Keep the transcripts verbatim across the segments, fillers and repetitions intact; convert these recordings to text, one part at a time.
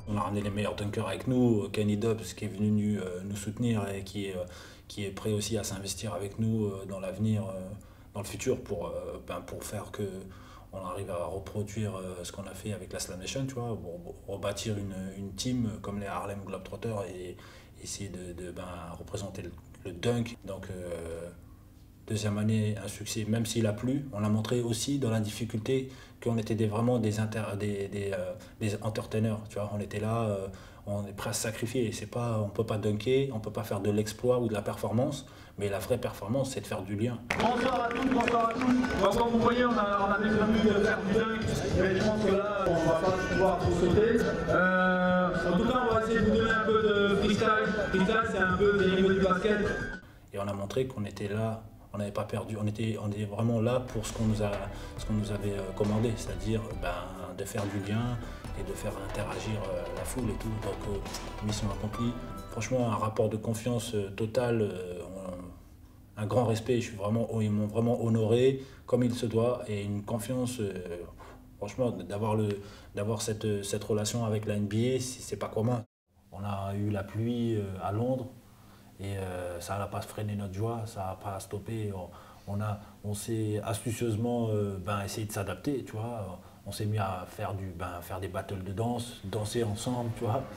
On a ramené les meilleurs dunkers avec nous, Kenny Dobbs qui est venu euh, nous soutenir et qui est, euh, qui est prêt aussi à s'investir avec nous euh, dans l'avenir, euh, dans le futur, pour, euh, ben, pour faire que on arrive à reproduire euh, ce qu'on a fait avec la Slam Nation, tu vois, pour, pour rebâtir une, une team comme les Harlem Globetrotters et essayer de, de ben, représenter le, le dunk. Donc, euh, deuxième année, un succès, même s'il a plu. On a montré aussi dans la difficulté qu'on était des, vraiment des, inter, des, des, euh, des entertainers. Tu vois, on était là, euh, on est prêt à se sacrifier. C'est pas, on ne peut pas dunker, on ne peut pas faire de l'exploit ou de la performance, mais la vraie performance, c'est de faire du lien. Bonsoir à tous, bonsoir à tous. Donc, comme vous voyez, on a, on a bien prévu de faire du dunk, mais je pense que là, on ne va pas pouvoir tout sauter. Euh, en tout cas, on va essayer de vous donner un peu de freestyle. Freestyle, c'est un peu des niveaux du basket. Et on a montré qu'on était là. On n'avait pas perdu, on était, on était vraiment là pour ce qu'on nous, a, ce qu'on nous avait commandé, c'est-à-dire ben, de faire du lien et de faire interagir la foule et tout. Donc, euh, mission accomplie. Franchement, un rapport de confiance total, euh, on, un grand respect. Je suis vraiment, ils m'ont vraiment honoré comme il se doit et une confiance. Euh, franchement, d'avoir le, d'avoir cette, cette relation avec la N B A, c'est pas commun. On a eu la pluie à Londres. Et euh, ça n'a pas freiné notre joie, ça n'a pas stoppé. On, on, a, on s'est astucieusement euh, ben, essayé de s'adapter, tu vois. On s'est mis à faire, du, ben, faire des battles de danse, danser ensemble, tu vois.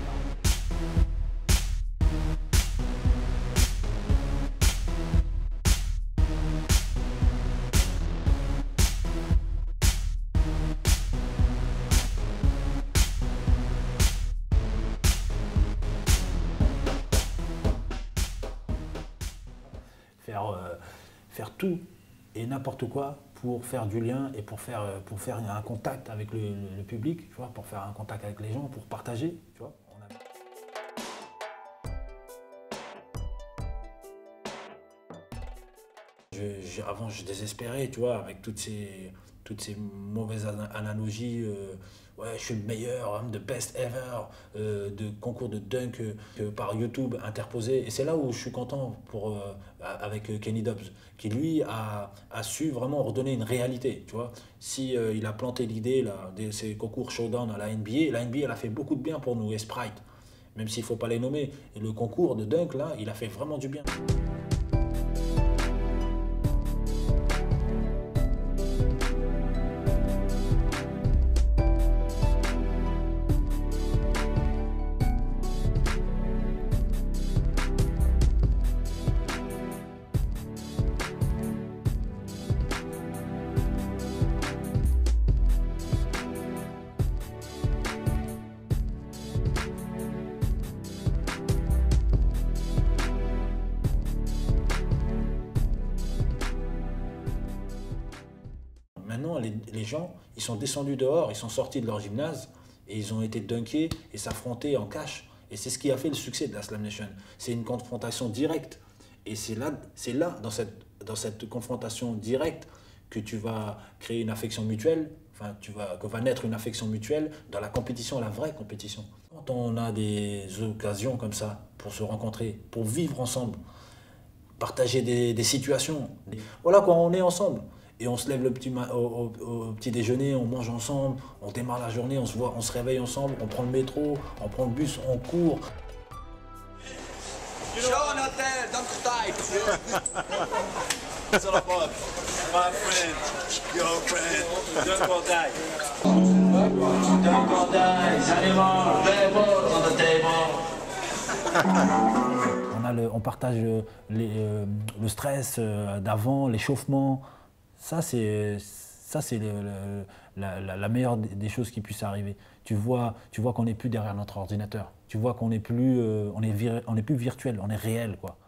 Faire, euh, faire tout et n'importe quoi pour faire du lien et pour faire, pour faire un contact avec le, le, le public, tu vois, pour faire un contact avec les gens, pour partager. Tu vois. On a... je, je, avant, je désespérais, tu vois, avec toutes ces, toutes ces mauvaises analogies. Euh, ouais, je suis le meilleur, I'm the best ever, euh, de concours de dunk euh, par YouTube interposé. Et c'est là où je suis content pour, euh, avec Kenny Dobbs, qui lui a, a su vraiment redonner une réalité. Tu vois, si euh, il a planté l'idée là, de ces concours showdown à la N B A, la N B A elle a fait beaucoup de bien pour nous, et Sprite, même s'il ne faut pas les nommer. Et le concours de dunk là, il a fait vraiment du bien. Maintenant, les, les gens, ils sont descendus dehors, ils sont sortis de leur gymnase et ils ont été dunkés et s'affronter en cash. Et c'est ce qui a fait le succès de la Slam Nation. C'est une confrontation directe. Et c'est là, c'est là dans, cette, dans cette confrontation directe, que tu vas créer une affection mutuelle, enfin, tu vas, que va naître une affection mutuelle dans la compétition, la vraie compétition. Quand on a des occasions comme ça pour se rencontrer, pour vivre ensemble, partager des, des situations, voilà quoi, on est ensemble. Et on se lève le petit, au, au, au petit déjeuner, on mange ensemble, on démarre la journée, on se voit, on se réveille ensemble, on prend le métro, on prend le bus, on court. Show an hotel, don't fight. It's all about my friend, your friend, don't go die. Don't go die, animal, table on the table. On, a le, on partage les, euh, le stress euh, d'avant, l'échauffement. Ça, c'est ça, c'est le, le, la, la meilleure des choses qui puissent arriver. Tu vois, tu vois qu'on n'est plus derrière notre ordinateur. Tu vois qu'on n'est plus, euh, on est, on est plus virtuel, on est réel, quoi.